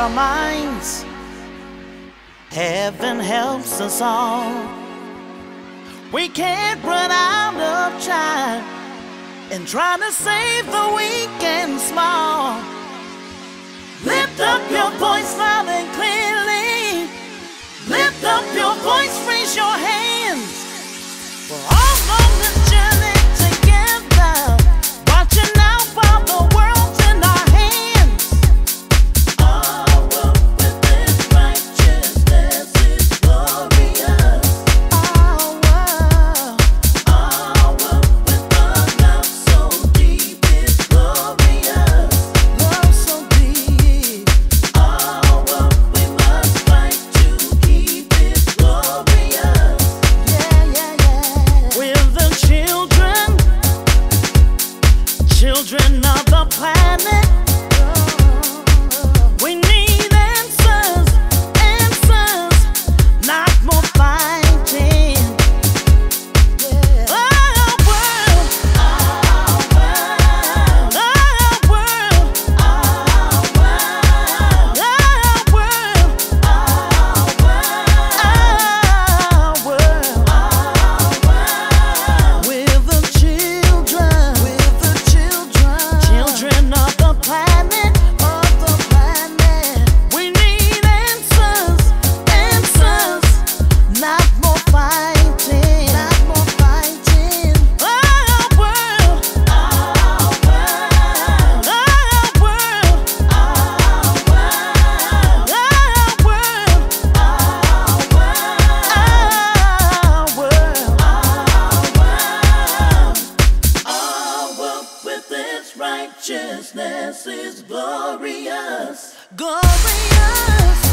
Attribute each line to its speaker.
Speaker 1: our minds. Heaven helps us all. We can't run out of time in trying to save the weak and small. Lift up your voice loud and clearly. Lift up your voice, raise your hands. We're all on this journey together, watching out while the world's in our hands. Our world with its righteousness is glorious. Our world with the love so deep is glorious. Love so deep. Our world we must fight to keep it glorious. Yeah, yeah, yeah. We're the children of the planet. We need answers, not more fighting. Our world, our world, our world, our world, our world, our world, our world. We're the children of the planet, We need answers, not more fighting, Our world, our world, our world, our world, our world, our world with its righteousness is glorious, glorious.